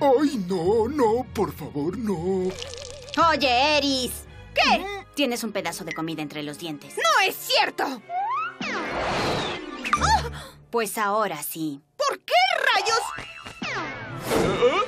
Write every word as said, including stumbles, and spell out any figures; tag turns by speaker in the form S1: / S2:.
S1: ¡Ay, no, no! Por favor, no.
S2: Oye, Eris.
S3: ¿Qué?
S2: Mm, Tienes un pedazo de comida entre los dientes.
S3: ¡No es cierto!
S2: Pues ahora sí.
S3: ¿Por qué rayos?